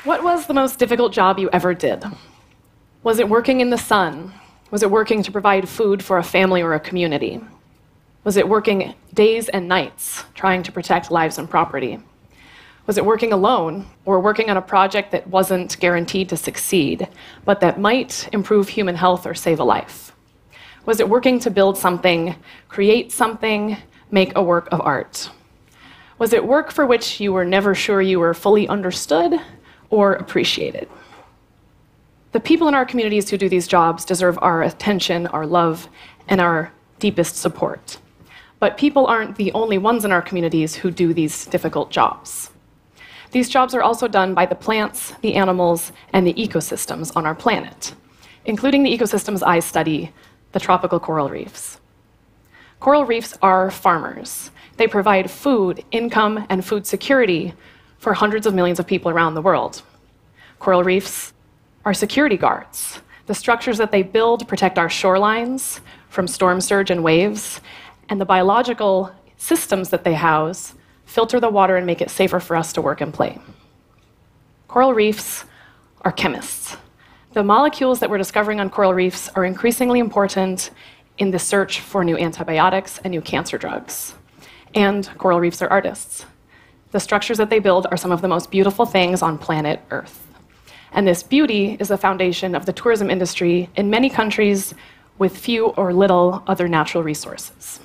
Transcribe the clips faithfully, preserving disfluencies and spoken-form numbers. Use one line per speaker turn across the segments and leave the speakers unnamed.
What was the most difficult job you ever did? Was it working in the sun? Was it working to provide food for a family or a community? Was it working days and nights trying to protect lives and property? Was it working alone or working on a project that wasn't guaranteed to succeed, but that might improve human health or save a life? Was it working to build something, create something, make a work of art? Was it work for which you were never sure you were fully understood or appreciated? The people in our communities who do these jobs deserve our attention, our love, and our deepest support. But people aren't the only ones in our communities who do these difficult jobs. These jobs are also done by the plants, the animals, and the ecosystems on our planet, including the ecosystems I study, the tropical coral reefs. Coral reefs are farmers. They provide food, income, and food security for hundreds of millions of people around the world. Coral reefs are security guards. The structures that they build protect our shorelines from storm surge and waves, and the biological systems that they house filter the water and make it safer for us to work and play. Coral reefs are chemists. The molecules that we're discovering on coral reefs are increasingly important in the search for new antibiotics and new cancer drugs. And coral reefs are artists. The structures that they build are some of the most beautiful things on planet Earth. And this beauty is the foundation of the tourism industry in many countries with few or little other natural resources.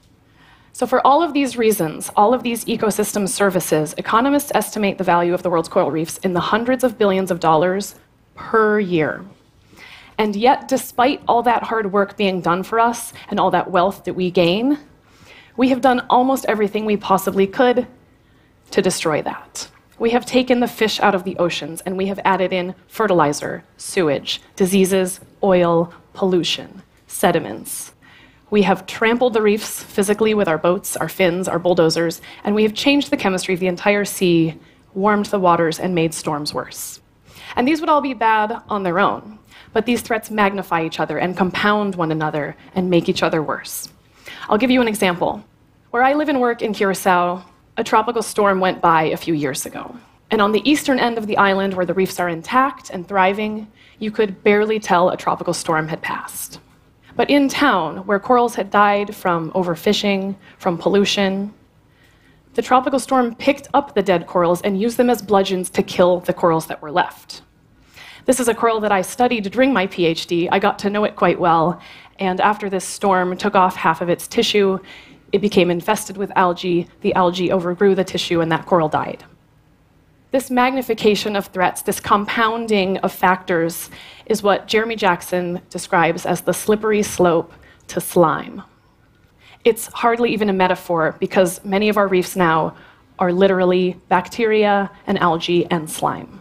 So for all of these reasons, all of these ecosystem services, economists estimate the value of the world's coral reefs in the hundreds of billions of dollars per year. And yet, despite all that hard work being done for us and all that wealth that we gain, we have done almost everything we possibly could to destroy that. We have taken the fish out of the oceans, and we have added in fertilizer, sewage, diseases, oil, pollution, sediments. We have trampled the reefs physically with our boats, our fins, our bulldozers, and we have changed the chemistry of the entire sea, warmed the waters, and made storms worse. And these would all be bad on their own, but these threats magnify each other and compound one another and make each other worse. I'll give you an example. Where I live and work in Curacao, a tropical storm went by a few years ago. And on the eastern end of the island, where the reefs are intact and thriving, you could barely tell a tropical storm had passed. But in town, where corals had died from overfishing, from pollution, the tropical storm picked up the dead corals and used them as bludgeons to kill the corals that were left. This is a coral that I studied during my PhD. I got to know it quite well, and after this storm took off half of its tissue, it became infested with algae. The algae overgrew the tissue, and that coral died. This magnification of threats, this compounding of factors, is what Jeremy Jackson describes as the slippery slope to slime. It's hardly even a metaphor, because many of our reefs now are literally bacteria and algae and slime.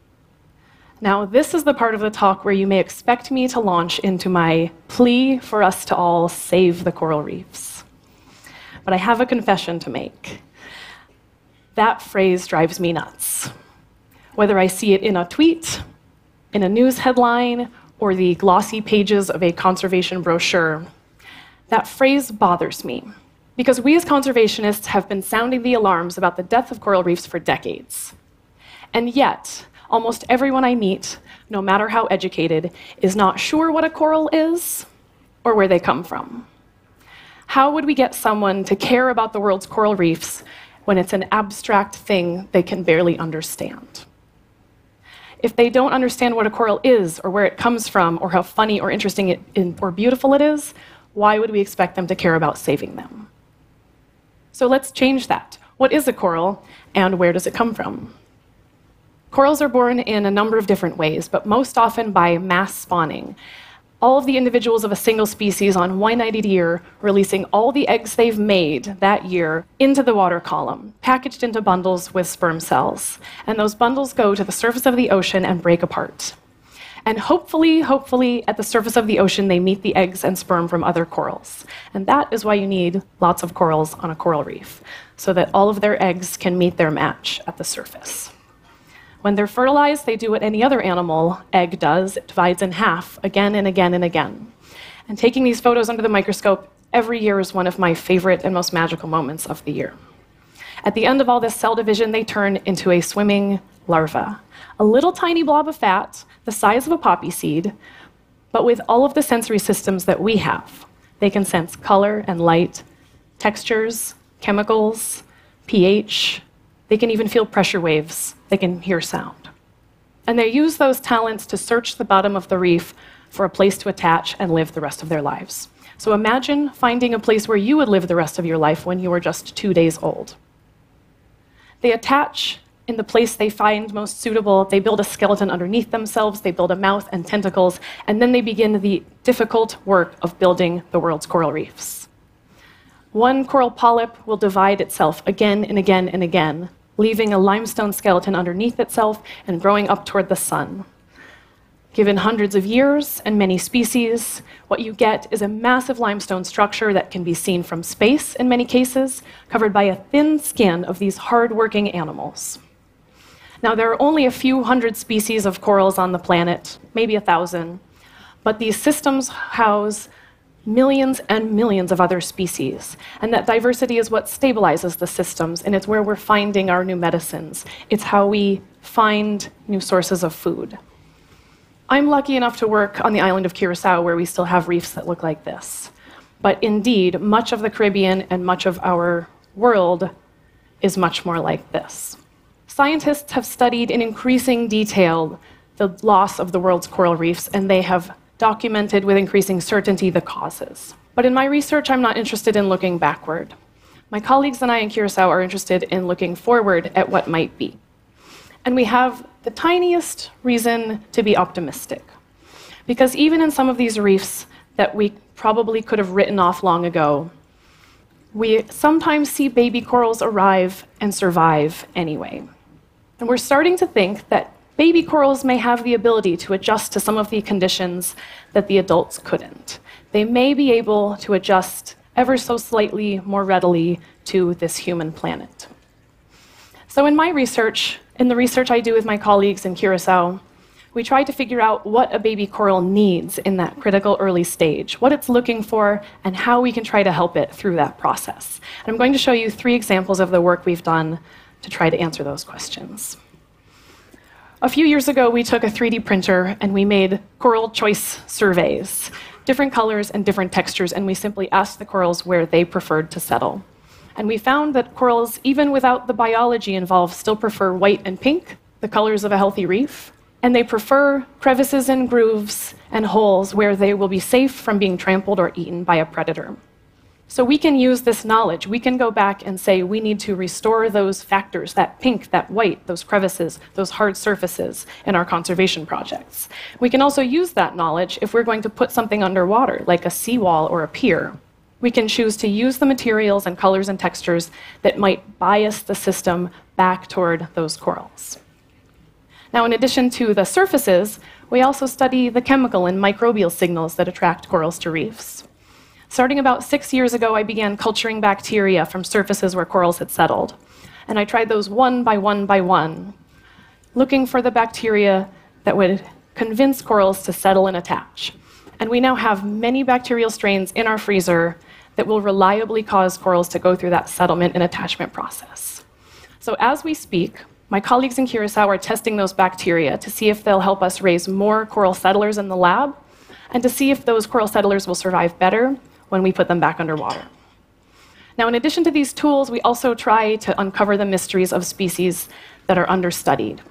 Now, this is the part of the talk where you may expect me to launch into my plea for us to all save the coral reefs. But I have a confession to make. That phrase drives me nuts. Whether I see it in a tweet, in a news headline, or the glossy pages of a conservation brochure, that phrase bothers me, because we as conservationists have been sounding the alarms about the death of coral reefs for decades. And yet, almost everyone I meet, no matter how educated, is not sure what a coral is or where they come from. How would we get someone to care about the world's coral reefs when it's an abstract thing they can barely understand? If they don't understand what a coral is, or where it comes from, or how funny or interesting it, or beautiful it is, why would we expect them to care about saving them? So let's change that. What is a coral, and where does it come from? Corals are born in a number of different ways, but most often by mass spawning. All of the individuals of a single species on one night a year releasing all the eggs they've made that year into the water column, packaged into bundles with sperm cells. And those bundles go to the surface of the ocean and break apart. And hopefully, hopefully, at the surface of the ocean, they meet the eggs and sperm from other corals. And that is why you need lots of corals on a coral reef, so that all of their eggs can meet their match at the surface. When they're fertilized, they do what any other animal egg does. It divides in half again and again and again. And taking these photos under the microscope every year is one of my favorite and most magical moments of the year. At the end of all this cell division, they turn into a swimming larva, a little tiny blob of fat the size of a poppy seed, but with all of the sensory systems that we have. They can sense color and light, textures, chemicals, pH. They can even feel pressure waves. They can hear sound. And they use those talents to search the bottom of the reef for a place to attach and live the rest of their lives. So imagine finding a place where you would live the rest of your life when you were just two days old. They attach in the place they find most suitable. They build a skeleton underneath themselves. They build a mouth and tentacles. And then they begin the difficult work of building the world's coral reefs. One coral polyp will divide itself again and again and again, leaving a limestone skeleton underneath itself and growing up toward the sun. Given hundreds of years and many species, what you get is a massive limestone structure that can be seen from space in many cases, covered by a thin skin of these hard-working animals. Now, there are only a few hundred species of corals on the planet, maybe a thousand, but these systems house millions and millions of other species. And that diversity is what stabilizes the systems, and it's where we're finding our new medicines. It's how we find new sources of food. I'm lucky enough to work on the island of Curacao, where we still have reefs that look like this. But indeed, much of the Caribbean and much of our world is much more like this. Scientists have studied in increasing detail the loss of the world's coral reefs, and they have documented with increasing certainty the causes. But in my research, I'm not interested in looking backward. My colleagues and I in Curacao are interested in looking forward at what might be. And we have the tiniest reason to be optimistic. Because even in some of these reefs that we probably could have written off long ago, we sometimes see baby corals arrive and survive anyway. And we're starting to think that baby corals may have the ability to adjust to some of the conditions that the adults couldn't. They may be able to adjust ever so slightly more readily to this human planet. So in my research, in the research I do with my colleagues in Curacao, we try to figure out what a baby coral needs in that critical early stage, what it's looking for, and how we can try to help it through that process. And I'm going to show you three examples of the work we've done to try to answer those questions. A few years ago, we took a three D printer and we made coral choice surveys, different colors and different textures, and we simply asked the corals where they preferred to settle. And we found that corals, even without the biology involved, still prefer white and pink, the colors of a healthy reef, and they prefer crevices and grooves and holes where they will be safe from being trampled or eaten by a predator. So we can use this knowledge. We can go back and say we need to restore those factors, that pink, that white, those crevices, those hard surfaces in our conservation projects. We can also use that knowledge if we're going to put something underwater, like a seawall or a pier. We can choose to use the materials and colors and textures that might bias the system back toward those corals. Now, in addition to the surfaces, we also study the chemical and microbial signals that attract corals to reefs. Starting about six years ago, I began culturing bacteria from surfaces where corals had settled. And I tried those one by one by one, looking for the bacteria that would convince corals to settle and attach. And we now have many bacterial strains in our freezer that will reliably cause corals to go through that settlement and attachment process. So as we speak, my colleagues in Curacao are testing those bacteria to see if they'll help us raise more coral settlers in the lab, and to see if those coral settlers will survive better when we put them back underwater. Now, in addition to these tools, we also try to uncover the mysteries of species that are understudied.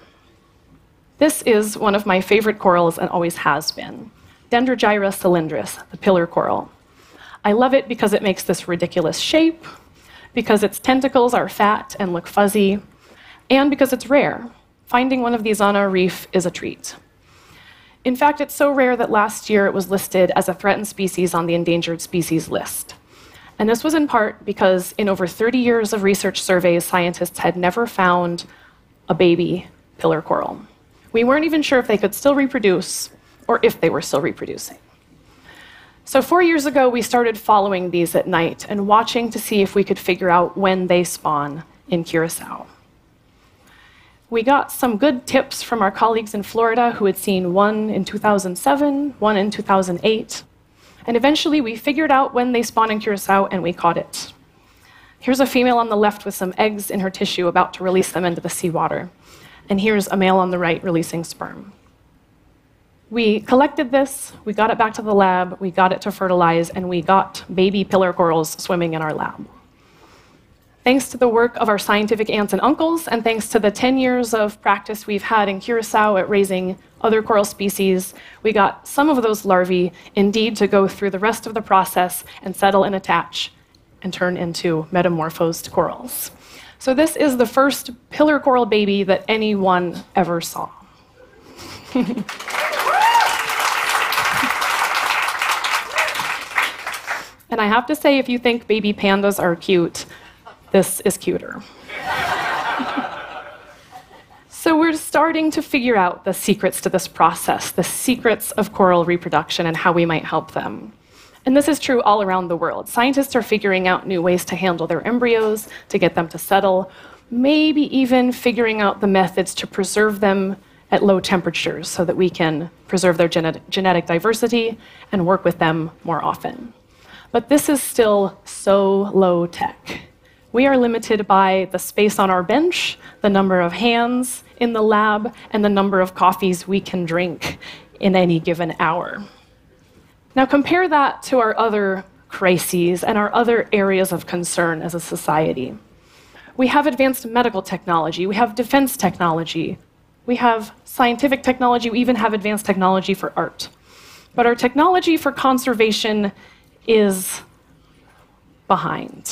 This is one of my favorite corals and always has been, Dendrogyra cylindris, the pillar coral. I love it because it makes this ridiculous shape, because its tentacles are fat and look fuzzy, and because it's rare. Finding one of these on our reef is a treat. In fact, it's so rare that last year it was listed as a threatened species on the endangered species list. And this was in part because in over thirty years of research surveys, scientists had never found a baby pillar coral. We weren't even sure if they could still reproduce or if they were still reproducing. So four years ago, we started following these at night and watching to see if we could figure out when they spawn in Curacao. We got some good tips from our colleagues in Florida who had seen one in two thousand seven, one in two thousand eight, and eventually we figured out when they spawn in Curacao and we caught it. Here's a female on the left with some eggs in her tissue about to release them into the seawater. And here's a male on the right releasing sperm. We collected this, we got it back to the lab, we got it to fertilize, and we got baby pillar corals swimming in our lab. Thanks to the work of our scientific aunts and uncles, and thanks to the ten years of practice we've had in Curacao at raising other coral species, we got some of those larvae indeed to go through the rest of the process and settle and attach and turn into metamorphosed corals. So this is the first pillar coral baby that anyone ever saw. And I have to say, if you think baby pandas are cute, this is cuter. So we're starting to figure out the secrets to this process, the secrets of coral reproduction and how we might help them. And this is true all around the world. Scientists are figuring out new ways to handle their embryos, to get them to settle, maybe even figuring out the methods to preserve them at low temperatures so that we can preserve their genet- genetic diversity and work with them more often. But this is still so low tech. We are limited by the space on our bench, the number of hands in the lab, and the number of coffees we can drink in any given hour. Now compare that to our other crises and our other areas of concern as a society. We have advanced medical technology, we have defense technology, we have scientific technology, we even have advanced technology for art. But our technology for conservation is behind.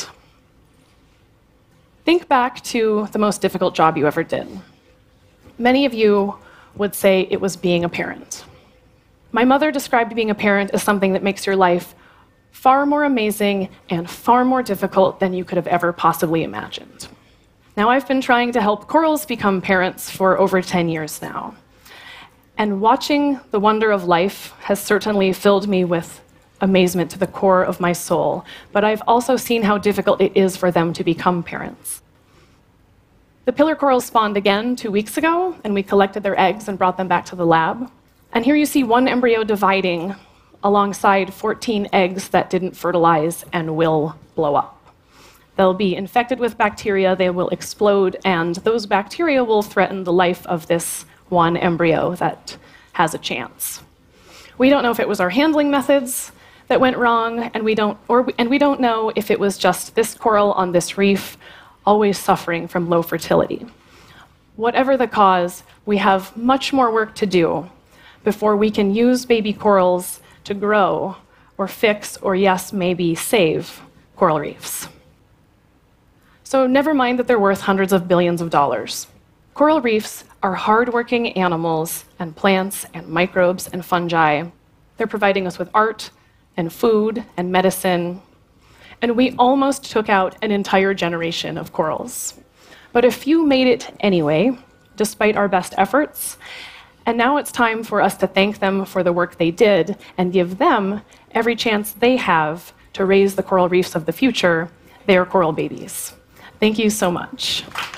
Think back to the most difficult job you ever did. Many of you would say it was being a parent. My mother described being a parent as something that makes your life far more amazing and far more difficult than you could have ever possibly imagined. Now, I've been trying to help corals become parents for over ten years now. And watching the wonder of life has certainly filled me with amazement to the core of my soul, but I've also seen how difficult it is for them to become parents. The pillar corals spawned again two weeks ago, and we collected their eggs and brought them back to the lab. And here you see one embryo dividing alongside fourteen eggs that didn't fertilize and will blow up. They'll be infected with bacteria, they will explode, and those bacteria will threaten the life of this one embryo that has a chance. We don't know if it was our handling methods that went wrong, and we don't, or, and we don't know if it was just this coral on this reef always suffering from low fertility. Whatever the cause, we have much more work to do before we can use baby corals to grow or fix or, yes, maybe save coral reefs. So never mind that they're worth hundreds of billions of dollars. Coral reefs are hardworking animals and plants and microbes and fungi. They're providing us with art and food and medicine. And we almost took out an entire generation of corals. But a few made it anyway, despite our best efforts. And now it's time for us to thank them for the work they did and give them every chance they have to raise the coral reefs of the future, their coral babies. Thank you so much.